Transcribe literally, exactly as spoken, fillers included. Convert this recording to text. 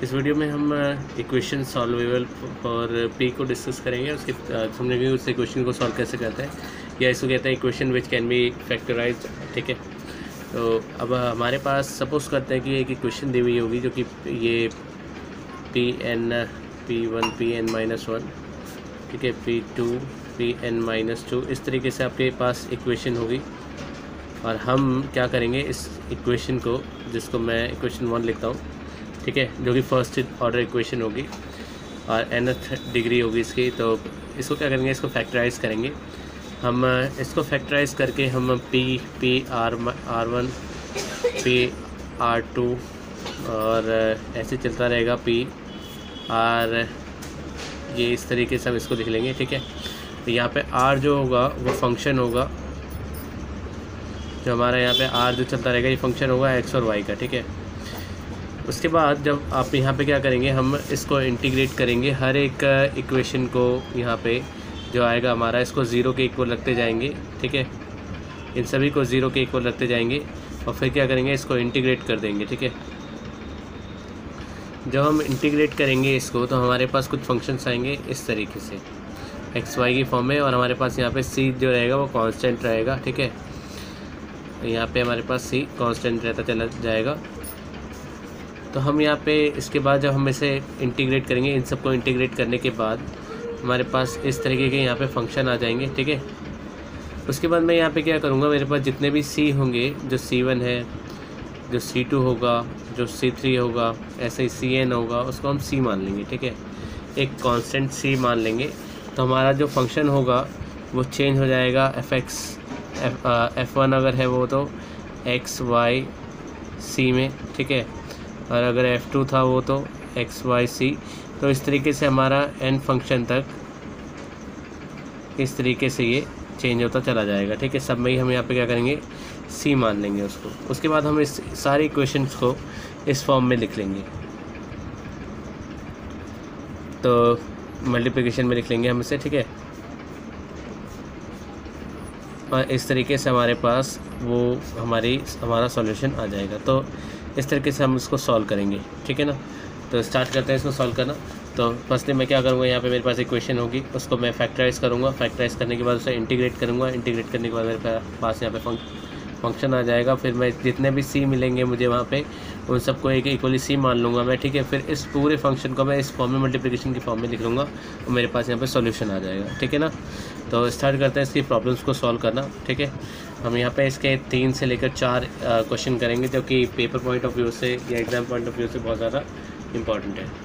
इस वीडियो में हम इक्वेशन सॉल्वेबल फॉर पी को डिस्कस करेंगे। उसके समझेंगे उस इक्वेशन को सॉल्व कैसे करते हैं, या इसको कहते हैं equation which can be factorised. ठीक है, तो अब हमारे पास सपोज करते हैं कि एक इक्वेशन दी हुई होगी जो कि ये P N P one P N minus one, ठीक है, P two P N minus two, इस तरीके से आपके पास इक्वेशन होगी। और हम क्या करेंगे, इस इक्वेशन को, जिसको मैं इक्वेशन वन लिखता हूँ, ठीक है, जो कि फर्स्ट ऑर्डर इक्वेशन होगी और nth डिग्री होगी इसकी, तो इसको क्या करेंगे, इसको फैक्टराइज करेंगे। हम इसको फैक्टराइज करके हम p p r R one p R two और ऐसे चलता रहेगा p r, ये इस तरीके से हम इसको लिख लेंगे। ठीक है, तो यहाँ पे r जो होगा वो फंक्शन होगा, जो हमारा यहाँ पे r जो चलता रहेगा ये फंक्शन होगा x और y का। ठीक है, उसके बाद जब आप यहाँ पे क्या करेंगे, हम इसको इंटीग्रेट करेंगे, हर एक इक्वेशन को यहाँ पे जो आएगा हमारा, इसको ज़ीरो के इक्वल रखते जाएंगे। ठीक है, इन सभी को ज़ीरो के इक्वल रखते जाएंगे और फिर क्या करेंगे, इसको इंटीग्रेट कर देंगे। ठीक है, जब हम इंटीग्रेट करेंगे इसको तो हमारे पास कुछ फंक्शंस आएंगे इस तरीके से एक्स वाई की फॉर्म में, और हमारे पास यहाँ पे सी जो रहेगा वो कांस्टेंट रहेगा। ठीक है, यहाँ पे हमारे पास सी कांस्टेंट रहता चला जाएगा। तो हम यहाँ पे इसके बाद जब हम इसे इंटीग्रेट करेंगे, इन सबको इंटीग्रेट करने के बाद हमारे पास इस तरीके के यहाँ पे फंक्शन आ जाएंगे। ठीक है, उसके बाद मैं यहाँ पे क्या करूँगा, मेरे पास जितने भी सी होंगे, जो सी वन है, जो सी टू होगा, जो सी थ्री होगा, ऐसे ही सी एन होगा, उसको हम सी मान लेंगे। ठीक है, एक कांस्टेंट सी मान लेंगे, तो हमारा जो फंक्शन होगा वो चेंज हो जाएगा। एफ एक्स एफ वन अगर है वो तो एक्स वाई सी में, ठीक है, और अगर एफ टू था वो तो एक्स वाई सी। तो इस तरीके से हमारा एन फंक्शन तक इस तरीके से ये चेंज होता चला जाएगा। ठीक है, सब में ही हम यहाँ पे क्या करेंगे, सी मान लेंगे उसको। उसके बाद हम इस सारी इक्वेशंस को इस फॉर्म में लिख लेंगे, तो मल्टीप्लिकेशन में लिख लेंगे हम इसे। ठीक है, और इस तरीके से हमारे पास वो हमारी हमारा सॉल्यूशन आ जाएगा। तो इस तरीके से हम इसको सॉल्व करेंगे। ठीक है ना, तो स्टार्ट करते हैं इसको सॉल्व करना। तो फर्स्टली मैं क्या करूँगा, यहाँ पे मेरे पास इक्वेशन होगी, उसको मैं फैक्टराइज करूँगा। फैक्टराइज करने के बाद उसे इंटीग्रेट करूँगा। इंटीग्रेट करने के बाद मेरे पास यहाँ पे फंक्शन आ जाएगा। फिर मैं जितने भी सी मिलेंगे मुझे वहाँ पे, उन सबको एक इक्वली सी मान लूँगा मैं। ठीक है, फिर इस पूरे फंक्शन को मैं इस फॉर्म में, मल्टीप्लिकेशन की फॉर्म में लिख लूँगा और मेरे पास यहाँ पे सॉल्यूशन आ जाएगा। ठीक है ना, तो स्टार्ट करते हैं इसकी प्रॉब्लम्स को सॉल्व करना। ठीक है, हम यहाँ पे इसके तीन से लेकर चार क्वेश्चन करेंगे, जो कि पेपर पॉइंट ऑफ व्यू से या एग्ज़ाम पॉइंट ऑफ व्यू से बहुत ज़्यादा इंपॉर्टेंट है।